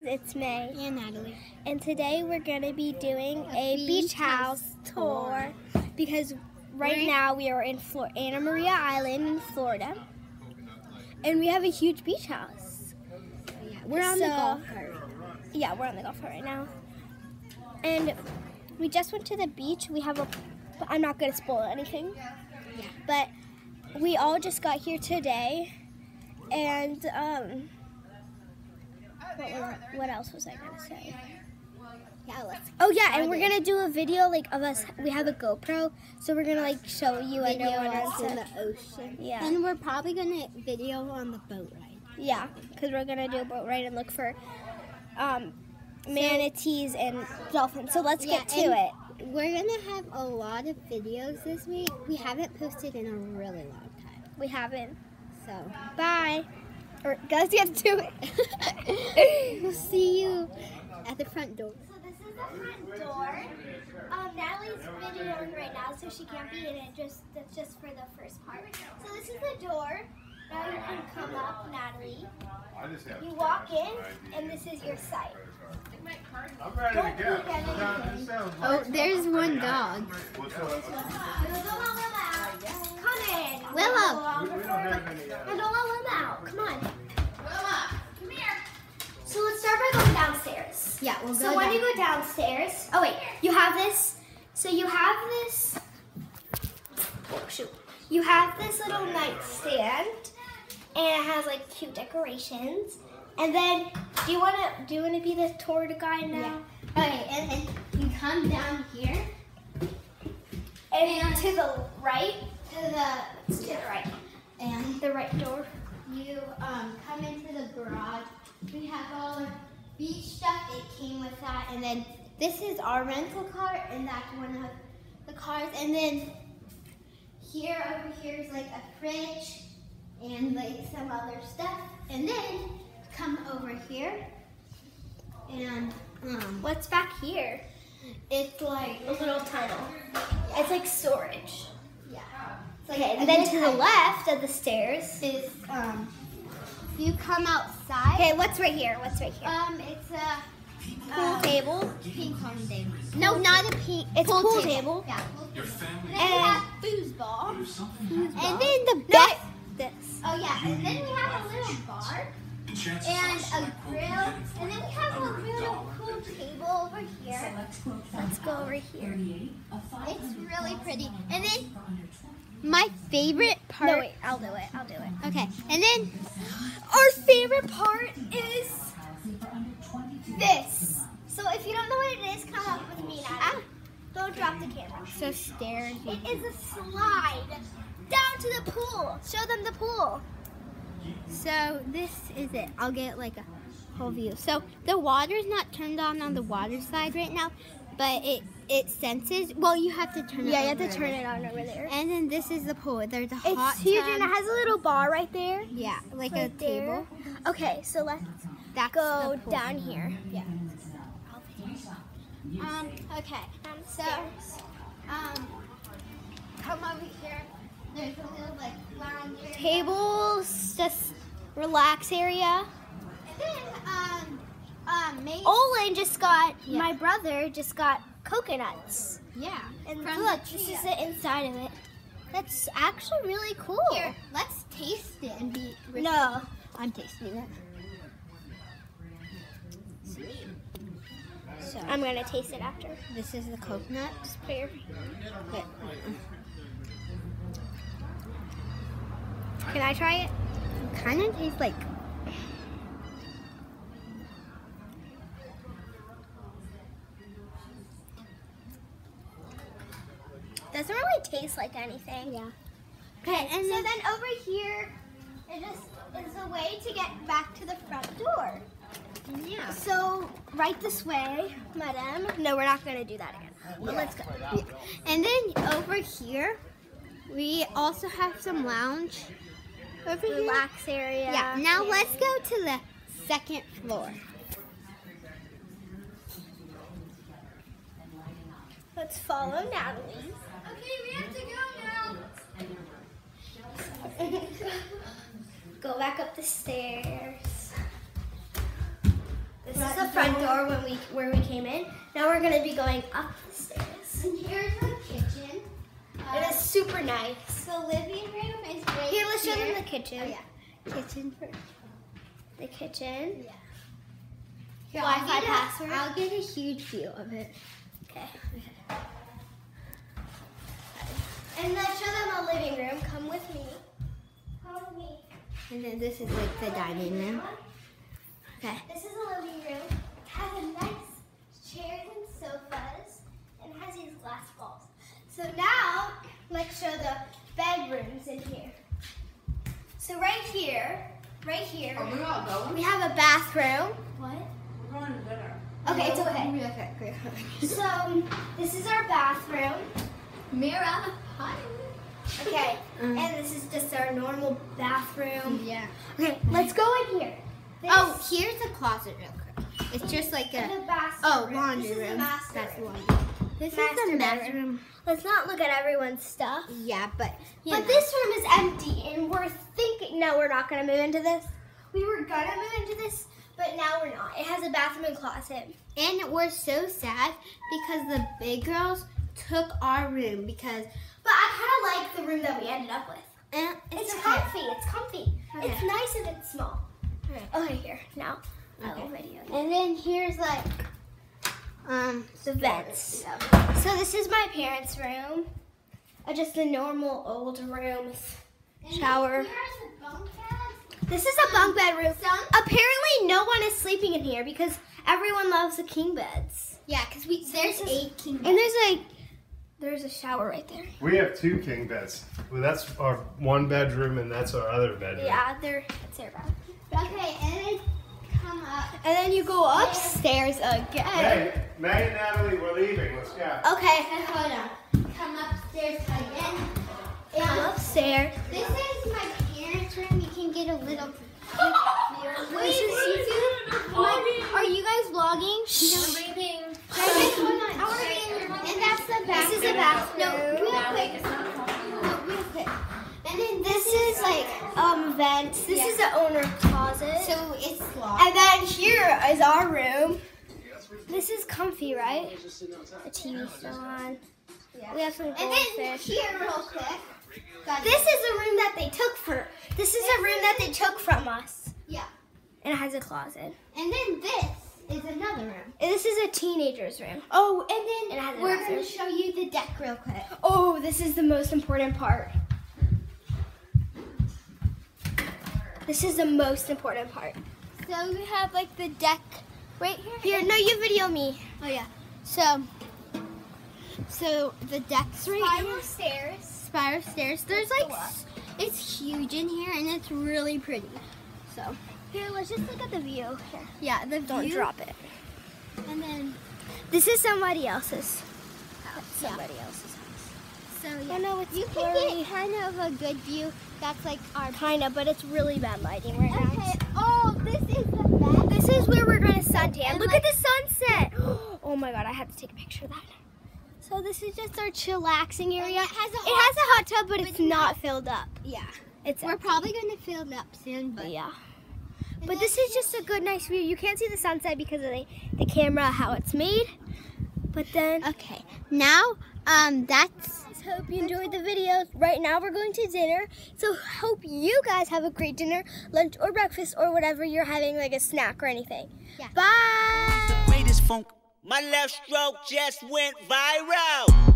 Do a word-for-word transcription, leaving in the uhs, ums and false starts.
it's May. And Natalie. And today we're going to be doing a, a beach, beach house tour, tour because right we're now we are in Flor Anna Maria Island in Florida. And we have a huge beach house. Yeah, we're on so, the golf cart. Yeah, we're on the golf cart right now. And we just went to the beach. We have a, I'm not going to spoil anything, yeah. but we all just got here today. And, um, what, what else was I going to say? Yeah, let's oh, yeah, and we're going to do a video, like, of us. We have a GoPro, so we're going to, like, show you video us in the ocean. Yeah. And we're probably going to video on the boat ride. Yeah, because we're going to do a boat ride and look for um, manatees and dolphins. So let's yeah, get to it. We're going to have a lot of videos this week. We haven't posted in a really long time. We haven't. So, bye. Or, guys, get to it. We'll see you at the front door. So this is the front door. Um, Natalie's videoing right now, so she can't be in it. Just that's just for the first part. So this is the door. Now you can come up, Natalie. You walk in, and this is your site. I'm ready to go. Oh, there's one dog. Come in. Willow. We, we don't have any. Uh... No, don't let Willow out. Come on. Willow, come here. So let's start by going downstairs. Yeah, we'll go So when down. you go downstairs, oh wait, you have this. So you have this. Oh shoot. You have this little nightstand, and it has like cute decorations. And then, do you wanna do you wanna be the tour guide now? Yeah. Okay, and then you come down here. And, and to the right. To the to the right. And the right door. You um, come into the garage. We have all our beach stuff. It came with that. And then this is our rental car, and that's one of the cars. And then here, over here is like a fridge and like some other stuff. And then come over here. And um, what's back here? It's like a little tunnel. Yeah. It's like storage. Yeah. It's okay, and then to the left of the stairs is um. You come outside. Okay, what's right here? What's right here? Um, it's a pool um, table. Ping pong table. No, not a ping. It's pool, pool table. table. Yeah. Your family. And then we have foosball. Foosball. And then the no, best. This. Oh yeah, and then we have a little bar and a grill, and then we have a little pool table over here. Let's go over here. It's really pretty. And then my favorite part. No, wait, I'll do it. I'll do it. Okay, and then our favorite part is this. So if you don't know what it is, come up with me, Natalie. Ah, don't drop the camera. So stairs. It is a slide down to the pool. Show them the pool. So this is it. I'll get like a whole view. So the water's not turned on on the water slide right now, but it it senses. Well, you have to turn it. Yeah, you have to over turn there. it on over there. And then this is the pool. There's a hot It's huge tub. and it has a little bar right there. Yeah, like right a table. There. Okay, so let's That's go the pool. down here. Yeah. Um. Okay. So, um, come over here. There's a little like lounge area. Tables, just relax area. And then, um, um, maybe. Olin just got, Yeah. my brother just got coconuts. Yeah. And From look, the this tree. is the inside of it. That's actually really cool. Here, let's taste it and be. No. I'm tasting it. So I'm going to taste it after. this is the coconut. Just put your... Wait. Can I try it? It kind of tastes like. Doesn't really taste like anything. Yeah. Okay, and so then- then over here, it just is a way to get back to the front door. Yeah. So, right this way, madam. No, we're not going to do that again. But let's go. Yeah. And then over here, we also have some lounge. Over here. Relax area. Yeah. Now let's go to the second floor. Let's follow Natalie. Okay, we have to go now. Go back up the stairs. This is the door when we where we came in. Now we're gonna be going up the stairs. And here's the kitchen. Uh, It is super nice. The living room is right Here, let's show here. them the kitchen. Oh yeah, kitchen first. The kitchen. Yeah. Your I'll Wi-Fi get a- password. I'll get a huge view of it. Okay. And let's show them the living room. Come with me. Come with me. And then this is like the dining room. Okay. This is a living room. It has a nice chairs and sofas, and it has these glass walls. So now, let's show the bedrooms in here. So right here, right here, Are we all going? we have a bathroom. What? We're going to dinner. Okay, it's okay. Okay, great. So this is our bathroom. Mira, hi. Okay, Mm. and this is just our normal bathroom. Yeah. Okay, let's go in here. This Oh, here's the closet real quick. It's just like is a the master oh room. laundry This is the room. master That's the room. laundry. This Master is the master bedroom. room. Let's not look at everyone's stuff. Yeah, but you But know. this room is empty, and we're thinking, no, we're not going to move into this. We were going to move into this, but now we're not. It has a bathroom and closet. And we're so sad because the big girls took our room because But I kind of like the room that we ended up with. and It's, it's, okay. comfy. It's comfy. Okay. It's nice and it's small. Okay. Okay, here. Now, I will Okay. video. And then here's like um The vents. So this is my parents' room. Uh, just a normal old room with shower. Here's the bunk bed. This is a bunk bed room. Apparently no one is sleeping in here because everyone loves the king beds. Yeah, because we there's this is- eight king And there's a there's a shower right there. We have two king beds. Well, that's our one bedroom, and that's our other bedroom. Yeah, there it's their bathroom. Okay, and then come up. And then you go upstairs again. Hey, May and Natalie, we're leaving. Let's go. Okay, Okay, hold on. Come upstairs again. come And upstairs. this is my parents' room. You can get a little. This is YouTube. Are you guys vlogging? Hold on. I want to be in your room. And that's the bathroom. This is the bathroom. No, real quick. No, real quick. And then This is like um vents. This Yeah. is the owner closet. so it's locked. And then here is our room. This is comfy, right? The T V still on. Yeah. We have some And then goldfish. here, real quick. Got This is the room that they took for. This is a room that they took from us. Yeah. And it has a closet. And then this is another room. And this is a teenager's room. Oh, and It then has a we're bathroom. going to show you the deck real quick. Oh, this is the most important part. This is the most important part. So we have like the deck right here. Here, no, you video me. Oh yeah. So, so the deck's right here. Spiral stairs. Spiral stairs. There's like, go up. s- it's huge in here and it's really pretty. So, Here, let's just look at the view. Here, yeah, the don't view. drop it. And then, This is somebody else's. Somebody else's house. so I yeah. know it's You can blurry. get kind of a good view. That's like our. Kinda, but it's really bad lighting right now. Okay. Oh, this is the bed. This is where we're gonna suntan. And Look like- at the sunset. Oh my god, I have to take a picture of that. So this is just our chillaxing area. it has a It has a hot tub, but it's not filled up. Yeah. It's We're empty. probably going to fill it up soon, but yeah. And But then this is just a good, nice view. You can't see the sunset because of the, the camera, how it's made. But then, okay. Now, um, that's. I hope you enjoyed the videos. Right now we're going to dinner. So hope you guys have a great dinner, lunch or breakfast or whatever you're having, like a snack or anything. Yeah. Bye. Greatest funk. My left stroke just went viral.